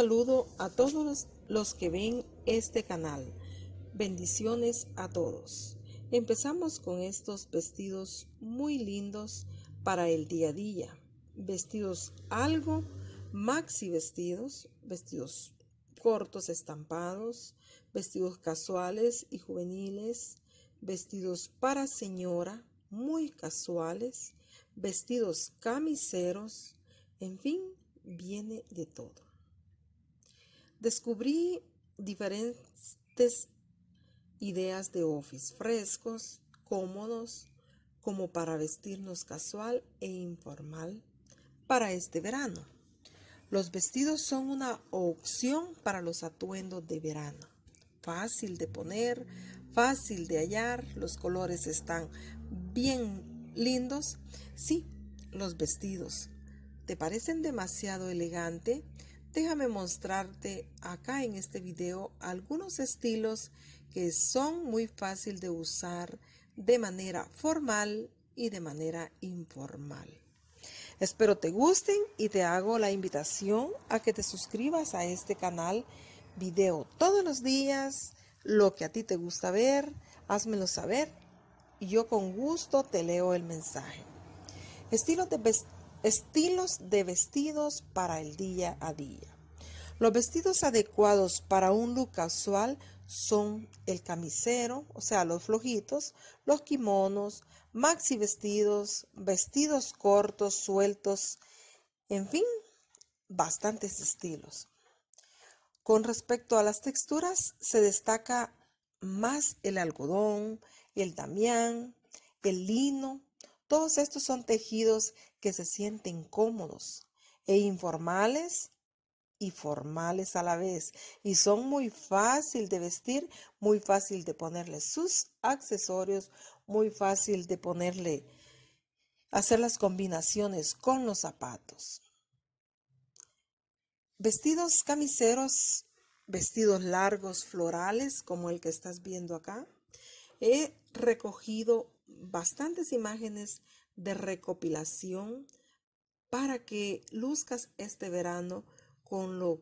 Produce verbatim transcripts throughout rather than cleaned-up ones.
saludo a todos los que ven este canal. Bendiciones a todos. Empezamos con estos vestidos muy lindos para el día a día. Vestidos algo maxi vestidos, vestidos cortos estampados, vestidos casuales y juveniles, vestidos para señora muy casuales, vestidos camiseros, en fin, viene de todo. Descubrí diferentes ideas de office frescos, cómodos, como para vestirnos casual e informal para este verano. Los vestidos son una opción para los atuendos de verano. Fácil de poner, fácil de hallar, los colores están bien lindos. Sí, los vestidos. ¿Te parecen demasiado elegante? Déjame mostrarte acá en este video algunos estilos que son muy fácil de usar de manera formal y de manera informal. Espero te gusten y te hago la invitación a que te suscribas a este canal. Video todos los días, lo que a ti te gusta ver, házmelo saber y yo con gusto te leo el mensaje. Estilos de vestidos. Estilos de vestidos para el día a día. Los vestidos adecuados para un look casual son el camisero, o sea, los flojitos, los kimonos, maxi vestidos, vestidos cortos, sueltos, en fin, bastantes estilos. Con respecto a las texturas, se destaca más el algodón, el damián, el lino. Todos estos son tejidos que se sienten cómodos e informales y formales a la vez. Y son muy fácil de vestir, muy fácil de ponerle sus accesorios, muy fácil de ponerle, hacer las combinaciones con los zapatos. Vestidos camiseros, vestidos largos florales como el que estás viendo acá. He recogido bastantes imágenes de recopilación para que luzcas este verano con lo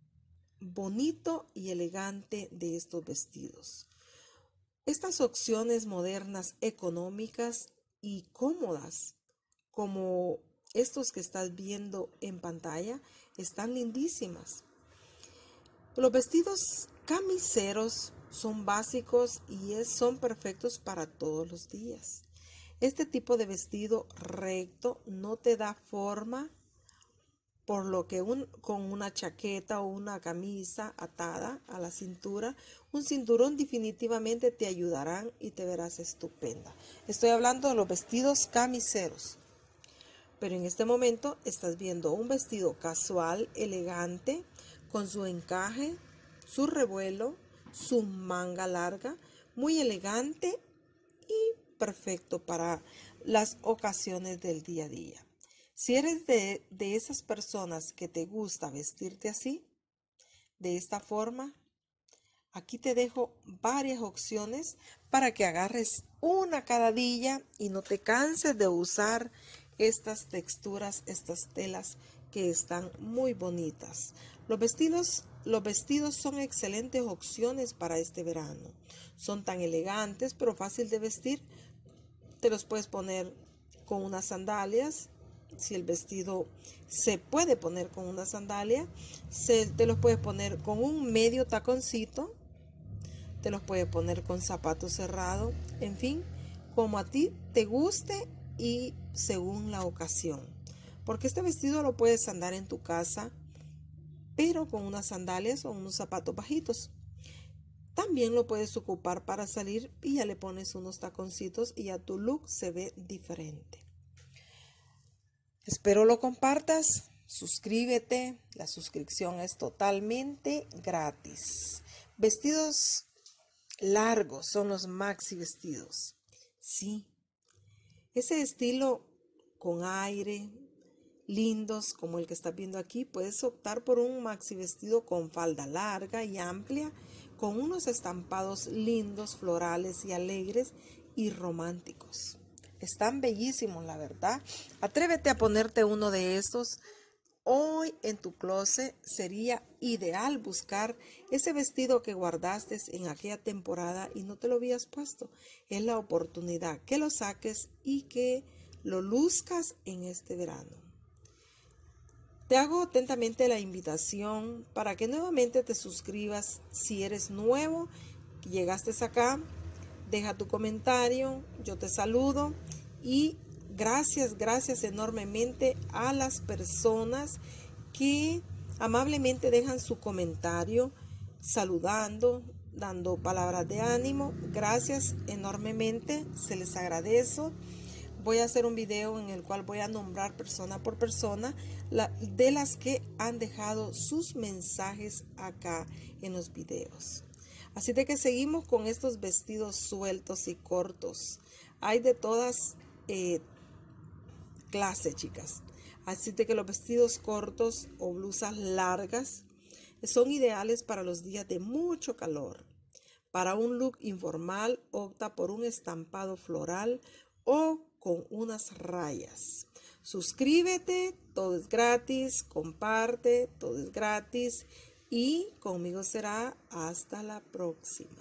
bonito y elegante de estos vestidos. Estas opciones modernas, económicas y cómodas, como estos que estás viendo en pantalla, están lindísimas. Los vestidos camiseros son básicos y es, son perfectos para todos los días. Este tipo de vestido recto no te da forma, por lo que un, con una chaqueta o una camisa atada a la cintura, un cinturón definitivamente te ayudarán y te verás estupenda. Estoy hablando de los vestidos camiseros. Pero en este momento estás viendo un vestido casual, elegante, con su encaje, su revuelo, su manga larga, muy elegante y perfecto para las ocasiones del día a día. Si eres de, de esas personas que te gusta vestirte así, de esta forma, aquí te dejo varias opciones para que agarres una cada día y no te canses de usar estas texturas, estas telas que están muy bonitas. Los vestidos, los vestidos son excelentes opciones para este verano. Son tan elegantes, pero fácil de vestir. Te los puedes poner con unas sandalias. Si el vestido se puede poner con una sandalia, se, te los puedes poner con un medio taconcito. Te los puedes poner con zapatos cerrados. En fin, como a ti te guste y según la ocasión. Porque este vestido lo puedes andar en tu casa, pero con unas sandalias o unos zapatos bajitos. También lo puedes ocupar para salir y ya le pones unos taconcitos y ya tu look se ve diferente. Espero lo compartas, suscríbete, la suscripción es totalmente gratis. Vestidos largos son los maxi vestidos. Sí, ese estilo con aire, lindos como el que estás viendo aquí, puedes optar por un maxi vestido con falda larga y amplia, con unos estampados lindos, florales y alegres y románticos. Están bellísimos, la verdad. Atrévete a ponerte uno de estos Hoy en tu closet sería ideal buscar ese vestido que guardaste en aquella temporada y no te lo habías puesto. Es la oportunidad que lo saques y que lo luzcas en este verano. Te hago atentamente la invitación para que nuevamente te suscribas si eres nuevo, llegaste acá, deja tu comentario, yo te saludo y gracias, gracias enormemente a las personas que amablemente dejan su comentario saludando, dando palabras de ánimo. Gracias enormemente, se les agradece. Voy a hacer un video en el cual voy a nombrar persona por persona la, de las que han dejado sus mensajes acá en los videos. Así de que seguimos con estos vestidos sueltos y cortos. Hay de todas eh, clases, chicas. Así de que los vestidos cortos o blusas largas son ideales para los días de mucho calor. Para un look informal, opta por un estampado floral o con unas rayas. Suscríbete, todo es gratis, comparte, todo es gratis y conmigo será hasta la próxima.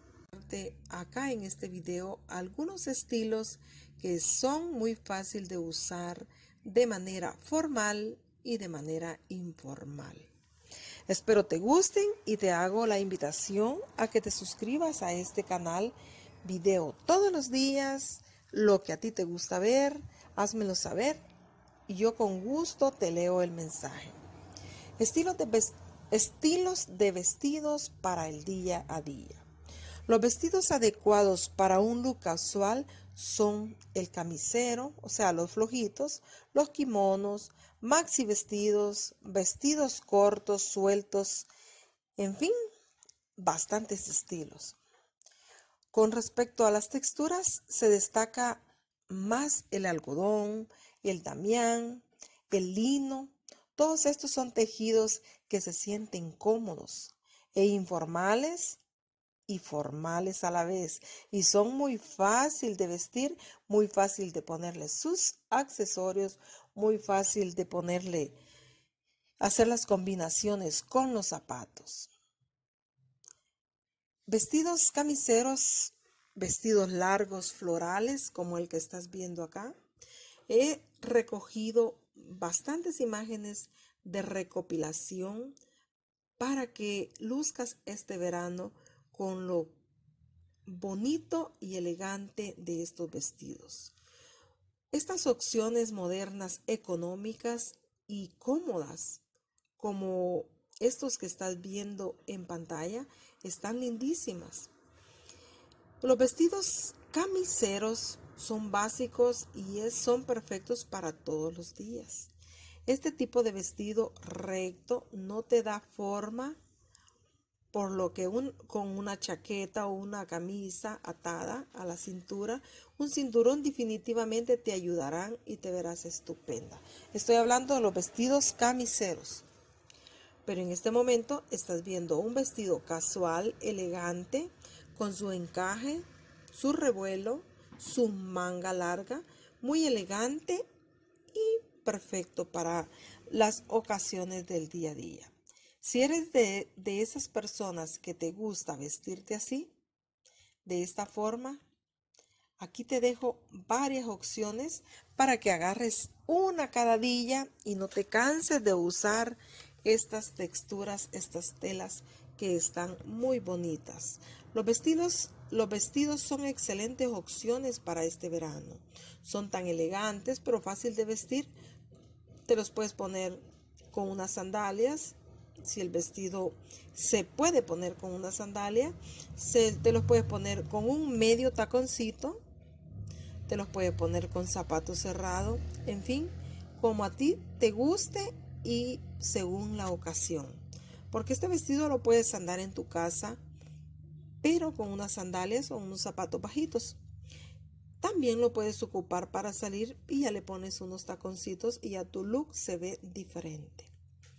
Acá en este video algunos estilos que son muy fácil de usar de manera formal y de manera informal. Espero te gusten y te hago la invitación a que te suscribas a este canal. Video todos los días, lo que a ti te gusta ver, házmelo saber y yo con gusto te leo el mensaje. Estilos de, estilos de vestidos para el día a día. Los vestidos adecuados para un look casual son el camisero, o sea, los flojitos, los kimonos, maxi vestidos, vestidos cortos, sueltos, en fin, bastantes estilos. Con respecto a las texturas, se destaca más el algodón, el damián, el lino. Todos estos son tejidos que se sienten cómodos e informales y formales a la vez y son muy fácil de vestir, muy fácil de ponerle sus accesorios, muy fácil de ponerle, hacer las combinaciones con los zapatos. Vestidos camiseros, vestidos largos florales como el que estás viendo acá. He recogido bastantes imágenes de recopilación para que luzcas este verano con lo bonito y elegante de estos vestidos. Estas opciones modernas, económicas y cómodas, como estos que estás viendo en pantalla, están lindísimas. Los vestidos camiseros son básicos y es, son perfectos para todos los días. Este tipo de vestido recto no te da forma, por lo que un, con una chaqueta o una camisa atada a la cintura, un cinturón definitivamente te ayudarán y te verás estupenda. Estoy hablando de los vestidos camiseros. Pero en este momento estás viendo un vestido casual, elegante, con su encaje, su revuelo, su manga larga, muy elegante y perfecto para las ocasiones del día a día. Si eres de, de esas personas que te gusta vestirte así, de esta forma, aquí te dejo varias opciones para que agarres una cada día y no te canses de usar estas texturas, estas telas que están muy bonitas. Los vestidos, los vestidos son excelentes opciones para este verano. Son tan elegantes, pero fácil de vestir. Te los puedes poner con unas sandalias. Si el vestido se puede poner con una sandalia, se, te los puedes poner con un medio taconcito, te los puedes poner con zapatos cerrados, en fin, como a ti te guste y según la ocasión. Porque este vestido lo puedes andar en tu casa, pero con unas sandalias o unos zapatos bajitos. También lo puedes ocupar para salir y ya le pones unos taconcitos y ya tu look se ve diferente.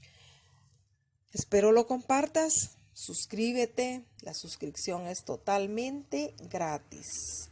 Espero lo compartas, suscríbete, la suscripción es totalmente gratis.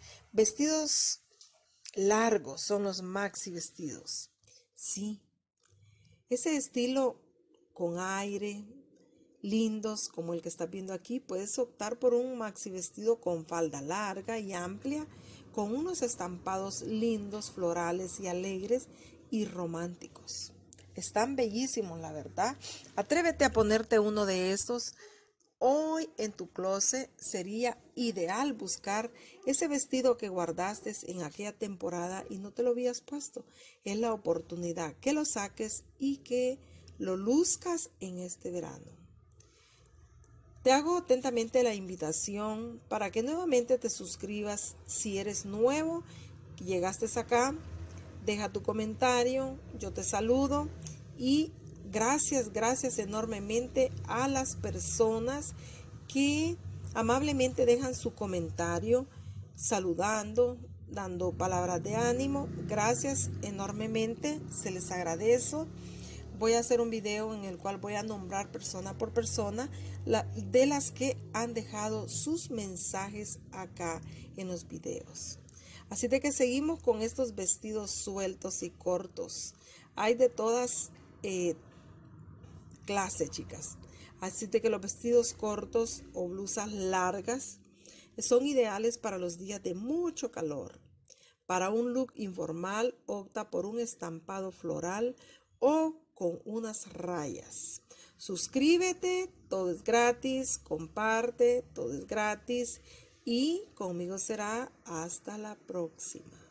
Vestidos largos son los maxi vestidos. Sí, Ese estilo con aire, lindos como el que estás viendo aquí, puedes optar por un maxi vestido con falda larga y amplia, con unos estampados lindos, florales y alegres y románticos. Están bellísimos, la verdad. Atrévete a ponerte uno de estos. Hoy en tu closet sería ideal buscar ese vestido que guardaste en aquella temporada y no te lo habías puesto. Es la oportunidad que lo saques y que lo luzcas en este verano. Te hago atentamente la invitación para que nuevamente te suscribas si eres nuevo, llegaste acá, deja tu comentario, yo te saludo y gracias, gracias enormemente a las personas que amablemente dejan su comentario, saludando, dando palabras de ánimo. Gracias enormemente, se les agradece. Voy a hacer un video en el cual voy a nombrar persona por persona la, de las que han dejado sus mensajes acá en los videos. Así de que seguimos con estos vestidos sueltos y cortos. Hay de todas eh, clases, chicas. Así de que los vestidos cortos o blusas largas son ideales para los días de mucho calor. Para un look informal, opta por un estampado floral o con unas rayas. Suscríbete, todo es gratis, comparte, todo es gratis y conmigo será hasta la próxima.